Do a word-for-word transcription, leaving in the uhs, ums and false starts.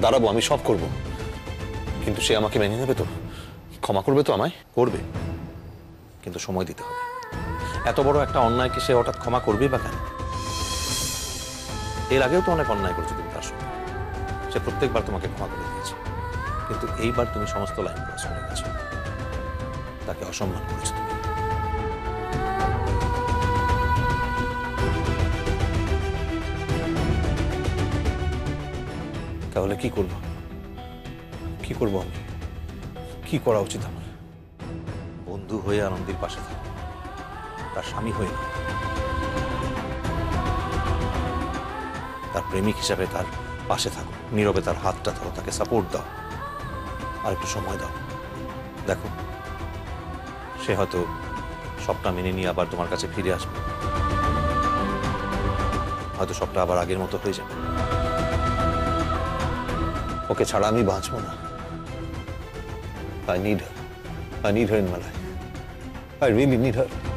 দাঁড়াবো, আমি সব করব, কিন্তু সে আমাকে মেনে নেবে তো? ক্ষমা করবে তো আমায়? করবে, কিন্তু সময় দিতে হবে। এত বড় একটা অন্যায়কে সে হঠাৎ ক্ষমা করবেই বা কেন? এর আগেও তো অনেক অন্যায় করেছো তুমি তার সঙ্গে, সে প্রত্যেকবার তোমাকে ক্ষমা করে দিয়েছে, কিন্তু এইবার তুমি সমস্ত লাইন ক্রস করে গেছো, তাকে অসম্মান করেছো তুমি। তাহলে কি করব? কি করব আমি? কি করা উচিত আমার? বন্ধু হয়ে আনন্দের পাশে থাকো, তার স্বামী হয়ে না। তার প্রেমিক হিসাবে তার পাশে থাকো, নীরবে তার হাতটা ধরো, তাকে সাপোর্ট দাও, আর একটু সময় দাও। দেখো, সে হয়তো সবটা মেনে নিয়ে আবার তোমার কাছে ফিরে আসবে, হয়তো সবটা আবার আগের মতো হয়ে যাবে। ওকে ছাড়া আমি বাঁচবো না। I need her. I need her in my life. I really need her.